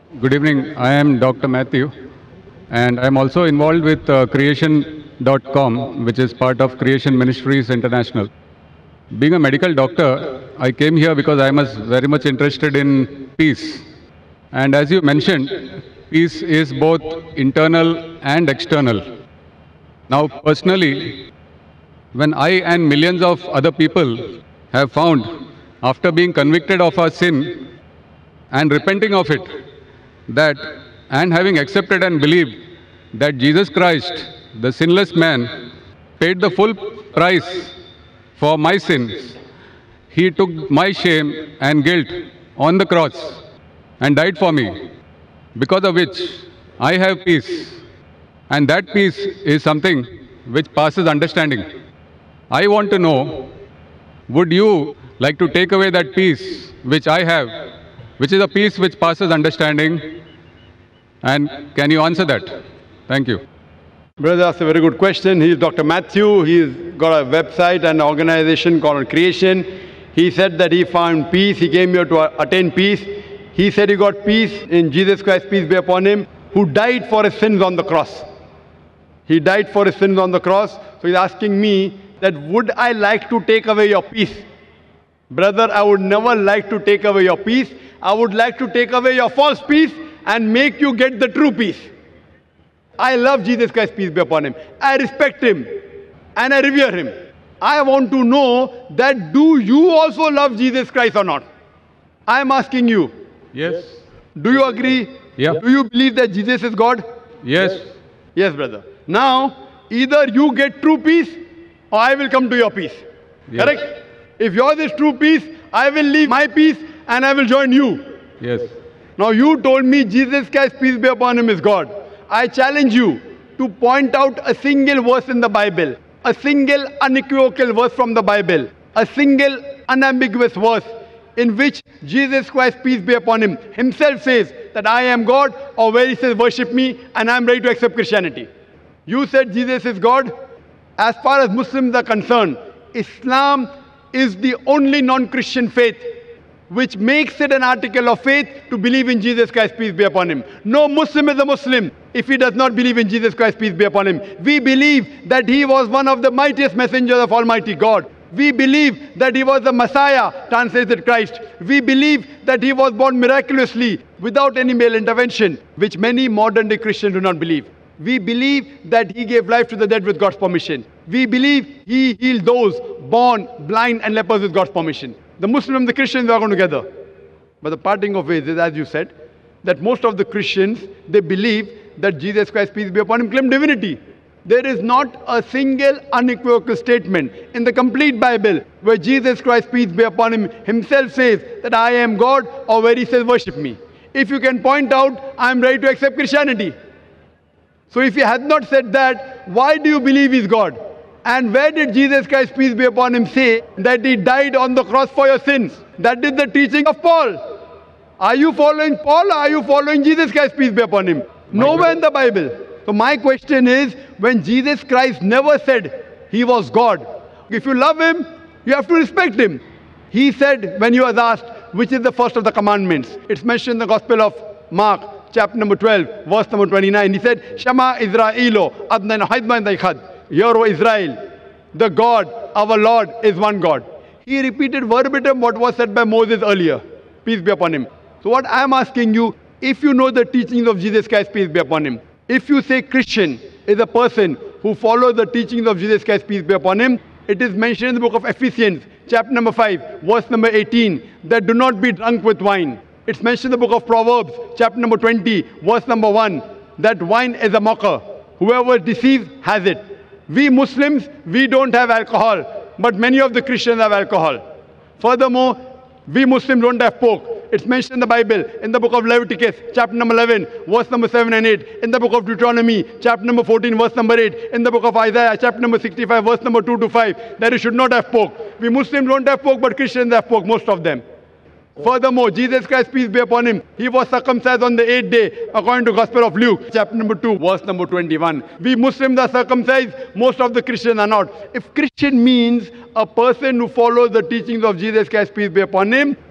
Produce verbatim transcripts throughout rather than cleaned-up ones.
Good evening. I am Doctor Matthew, and I am also involved with uh, creation dot com, which is part of Creation Ministries International. Being a medical doctor, I came here because I was very much interested in peace. And as you mentioned, peace is both internal and external. Now, personally, when I and millions of other people have found, after being convicted of our sin and repenting of it, that and having accepted and believed that Jesus Christ, the sinless man, paid the full price for my sins. He took my shame and guilt on the cross and died for me, because of which I have peace. And that peace is something which passes understanding. I want to know, would you like to take away that peace which I have, which is a peace which passes understanding? And can you answer that? Thank you. Brother, that's a very good question. He's Doctor Matthew. He's got a website and organization called Creation. He said that he found peace. He came here to attain peace. He said he got peace in Jesus Christ, peace be upon him, who died for his sins on the cross. He died for his sins on the cross. So he's asking me that would I like to take away your peace? Brother, I would never like to take away your peace. I would like to take away your false peace and make you get the true peace. I love Jesus Christ, peace be upon him. I respect him and I revere him. I want to know that do you also love Jesus Christ or not? I am asking you. Yes. Do you agree? Yeah. Do you believe that Jesus is God? Yes. Yes, brother. Now, either you get true peace or I will come to your peace. Yes. Correct? If yours is true peace, I will leave my peace and I will join you. Yes. Now you told me Jesus Christ, peace be upon him, is God. I challenge you to point out a single verse in the Bible, a single unequivocal verse from the Bible, a single unambiguous verse in which Jesus Christ, peace be upon him, himself says that I am God, or where he says worship me and I am ready to accept Christianity. You said Jesus is God. As far as Muslims are concerned, Islam is the only non-Christian faith which makes it an article of faith to believe in Jesus Christ, peace be upon him. No Muslim is a Muslim if he does not believe in Jesus Christ, peace be upon him. We believe that he was one of the mightiest messengers of Almighty God. We believe that he was the Messiah, translated Christ. We believe that he was born miraculously without any male intervention, which many modern day Christians do not believe. We believe that he gave life to the dead with God's permission. We believe he healed those born blind and lepers with God's permission. The Muslims and the Christians are going together. But the parting of ways is, as you said, that most of the Christians, they believe that Jesus Christ, peace be upon him, claimed divinity. There is not a single unequivocal statement in the complete Bible where Jesus Christ, peace be upon him, himself says that I am God, or where he says worship me. If you can point out, I am ready to accept Christianity. So if he had not said that, why do you believe he's God? And where did Jesus Christ, peace be upon him, say that he died on the cross for your sins? That is the teaching of Paul. Are you following Paul or are you following Jesus Christ, peace be upon him? Nowhere in the Bible. So my question is, when Jesus Christ never said he was God, if you love him, you have to respect him. He said, when he was asked, which is the first of the commandments? It's mentioned in the Gospel of Mark, chapter number twelve, verse number twenty-nine. He said, Shema Israelo, Adnan Haidman Daikhad. Hear, O Israel, the God, our Lord, is one God. He repeated verbatim what was said by Moses earlier. Peace be upon him. So what I am asking you, if you know the teachings of Jesus Christ, peace be upon him, if you say Christian is a person who follows the teachings of Jesus Christ, peace be upon him, it is mentioned in the book of Ephesians, chapter number five, verse number eighteen, that do not be drunk with wine. It's mentioned in the book of Proverbs, chapter number twenty, verse number one, that wine is a mocker. Whoever deceives has it. We Muslims, we don't have alcohol, but many of the Christians have alcohol. Furthermore, we Muslims don't have pork. It's mentioned in the Bible, in the book of Leviticus, chapter number eleven, verse number seven and eight, in the book of Deuteronomy, chapter number fourteen, verse number eight, in the book of Isaiah, chapter number sixty-five, verse number two to five, that you should not have pork. We Muslims don't have pork, but Christians have pork, most of them. Furthermore, Jesus Christ, peace be upon him, he was circumcised on the eighth day, according to Gospel of Luke, chapter number two, verse number twenty-one. We Muslims are circumcised, most of the Christians are not. If Christian means a person who follows the teachings of Jesus Christ, peace be upon him,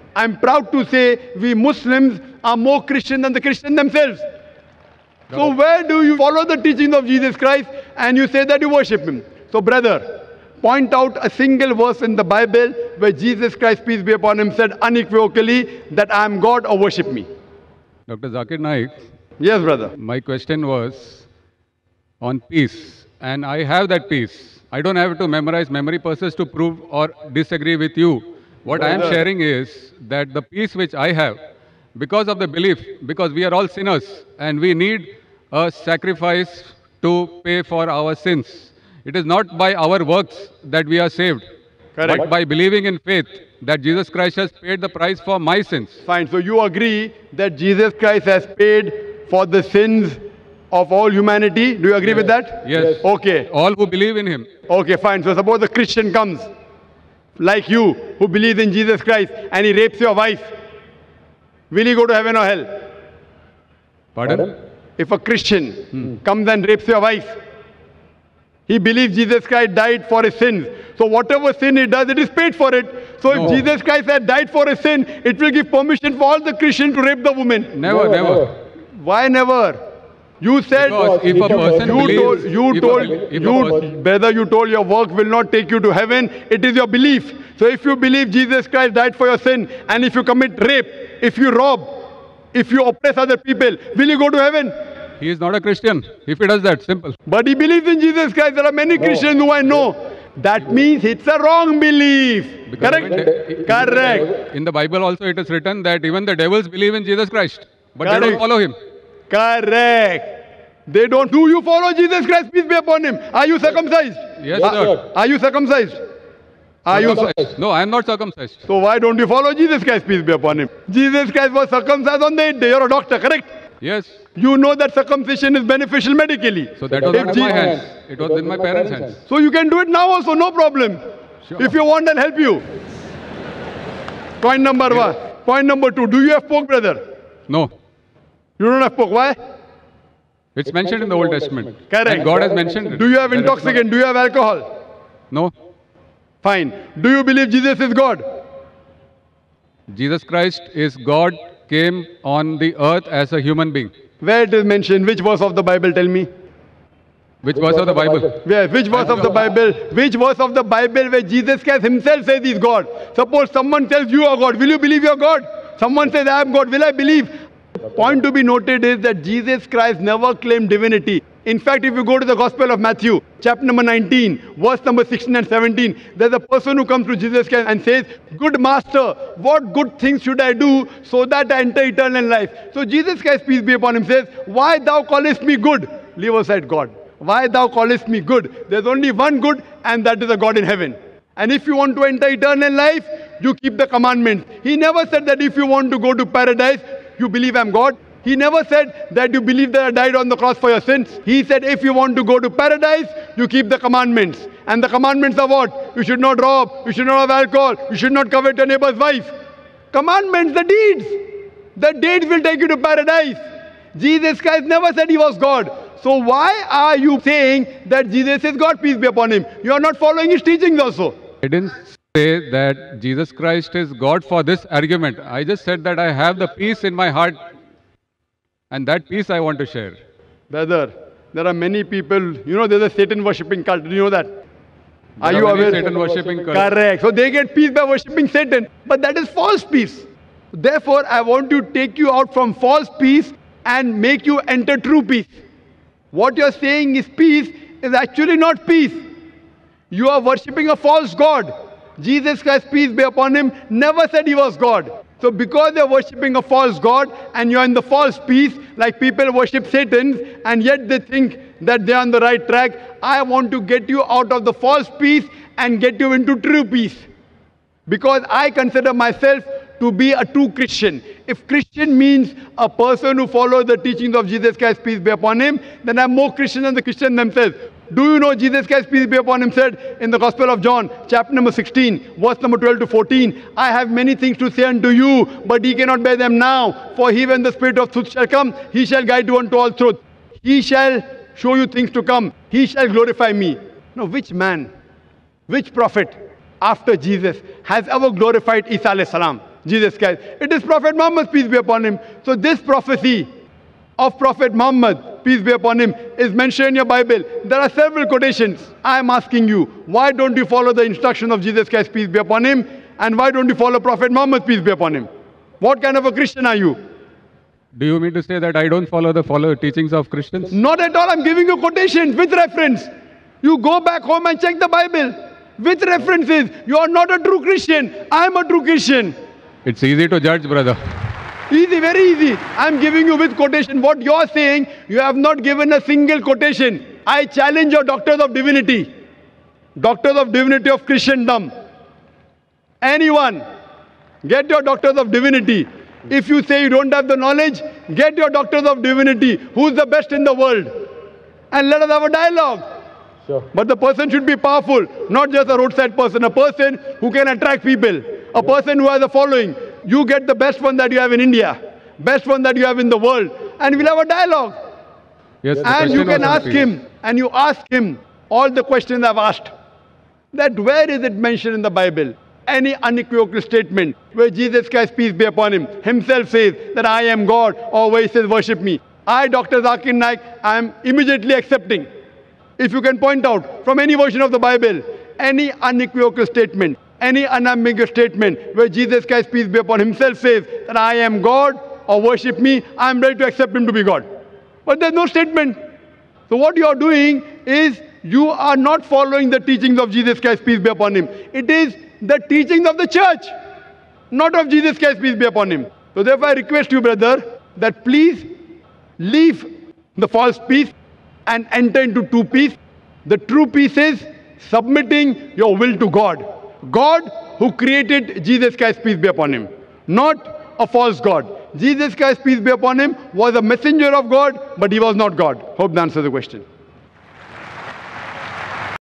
I'm proud to say we Muslims are more Christian than the Christians themselves. So where do you follow the teachings of Jesus Christ and you say that you worship him? So brother, point out a single verse in the Bible where Jesus Christ, peace be upon him, said unequivocally that I am God or worship me. Doctor Zakir Naik, Yes, brother. my question was on peace, and I have that peace. I don't have to memorize memory purses to prove or disagree with you. What I am Brother. sharing is that the peace which I have, because of the belief, because we are all sinners and we need a sacrifice to pay for our sins. It is not by our works that we are saved, Correct. but by believing in faith that Jesus Christ has paid the price for my sins. Fine. So you agree that Jesus Christ has paid for the sins of all humanity. Do you agree with that? Yes. Okay. All who believe in him. Okay, fine. So suppose a Christian comes, like you, who believes in Jesus Christ, and he rapes your wife. Will he go to heaven or hell? Pardon? If a Christian hmm. comes and rapes your wife, he believes Jesus Christ died for his sins. So whatever sin he does, it is paid for it. So No. if Jesus Christ had died for his sin, it will give permission for all the Christians to rape the woman. Never, never. never. Why never? You said, Because if a person you believes, told, you if a- told, if a you, person- brother, you told your work will not take you to heaven. It is your belief. So if you believe Jesus Christ died for your sin, and if you commit rape, if you rob, if you oppress other people, will you go to heaven? he is not a Christian if he does that. Simple. But he believes in Jesus Christ. There are many Christians who I know. That means it's a wrong belief. Because Correct? even the- in the Correct. Bible- In the Bible also it is written that even the devils believe in Jesus Christ, but they Correct. don't follow him. Correct. They don't. Do you follow Jesus Christ? Peace be upon him. Are you circumcised? Yes, Are- sir. Are you circumcised? Are you? Circumcised. No, I am not circumcised. So why don't you follow Jesus Christ? Peace be upon him. Jesus Christ was circumcised on the eighth day. You're a doctor, correct? Yes. You know that circumcision is beneficial medically. So that was If not in my Je- hands. It was in my parents' hands. So you can do it now also, no problem. Sure. If you want, I'll help you. Point number one. Point number two. Do you have pork, brother? No. You don't have pork. Why? It's mentioned in the Old Testament. Correct. And God has mentioned it. Do you have That it's not- intoxicant? Do you have alcohol? No. Fine. Do you believe Jesus is God? Jesus Christ is God, came on the earth as a human being. Where it is mentioned? Which verse of the Bible? Tell me. Which verse of the Bible? Where? Which verse of the Bible? Which verse of the Bible where Jesus Christ himself says he's God? Suppose someone tells you are God. Will you believe you're God? Someone says I am God. Will I believe? Point to be noted is that Jesus Christ never claimed divinity. In fact, if you go to the Gospel of Matthew, chapter number nineteen, verse number sixteen and seventeen, there's a person who comes to Jesus Christ and says, "Good master, what good things should I do so that I enter eternal life?" So Jesus Christ, peace be upon him, says, "Why thou callest me good?" Leave aside God. "Why thou callest me good?" There's only one good, and that is a God in heaven. And if you want to enter eternal life, you keep the commandments. He never said that if you want to go to paradise, you believe I'm God. He never said that you believe that I died on the cross for your sins. He said if you want to go to paradise, you keep the commandments. And the commandments are what? You should not rob, you should not have alcohol, you should not covet your neighbor's wife. Commandments, the deeds. The deeds will take you to paradise. Jesus Christ never said he was God. So why are you saying that Jesus is God, peace be upon him? You are not following his teachings also. I didn't say that Jesus Christ is God for this argument. I just said that I have the peace in my heart, and that peace I want to share. Brother, there are many people, you know, there's a Satan worshipping cult. Do you know that? Are There you many aware? Satan worshipping cults. Correct. So they get peace by worshipping Satan. But that is false peace. Therefore, I want to take you out from false peace and make you enter true peace. What you're saying is peace is actually not peace. You are worshipping a false God. Jesus Christ, peace be upon him, never said he was God. So because you're worshipping a false God and you're in the false peace, like people worship Satan, and yet they think that they're on the right track, I want to get you out of the false peace and get you into true peace. Because I consider myself to be a true Christian. If Christian means a person who follows the teachings of Jesus Christ, peace be upon him, then I'm more Christian than the Christians themselves. Do you know Jesus Christ, peace be upon him, said in the Gospel of John, chapter number sixteen, verse number twelve to fourteen, I have many things to say unto you, but ye cannot bear them now. For he, when the Spirit of truth shall come, he shall guide you unto all truth. He shall show you things to come. He shall glorify me. Now, which man, which prophet after Jesus has ever glorified Isa alayhi salam? Jesus Christ. It is Prophet Muhammad, peace be upon him. So this prophecy of Prophet Muhammad, peace be upon him, is mentioned in your Bible. There are several quotations. I am asking you, why don't you follow the instruction of Jesus Christ, peace be upon him? And why don't you follow Prophet Muhammad, peace be upon him? What kind of a Christian are you? Do you mean to say that I don't follow the follow teachings of Christians? Not at all. I'm giving you quotations with reference. You go back home and check the Bible with references. You are not a true Christian. I am a true Christian. It's easy to judge, brother. Easy, very easy. I'm giving you with quotation. What you're saying, you have not given a single quotation. I challenge your doctors of divinity. Doctors of divinity of Christendom. Anyone, get your doctors of divinity. If you say you don't have the knowledge, get your doctors of divinity. Who's the best in the world? And let us have a dialogue. Sure. But the person should be powerful, not just a roadside person. A person who can attract people. A person who has a following. You get the best one that you have in India. Best one that you have in the world. And we'll have a dialogue. Yes, and you can ask him. And you ask him all the questions I've asked. That where is it mentioned in the Bible? Any unequivocal statement where Jesus Christ, peace be upon him, himself says that I am God, or where he says worship me. I, Doctor Zakir Naik, I am immediately accepting. If you can point out from any version of the Bible, any unequivocal statement, any unambiguous statement where Jesus Christ, peace be upon him, himself says that I am God or worship me, I am ready to accept him to be God. But there's no statement. So what you are doing is you are not following the teachings of Jesus Christ, peace be upon him. It is the teachings of the church, not of Jesus Christ, peace be upon him. So therefore I request you, brother, that please leave the false peace and enter into true peace. The true peace is submitting your will to God. God who created Jesus Christ, peace be upon him, not a false God. Jesus Christ, peace be upon him, was a messenger of God, but he was not God. Hope that answers the question.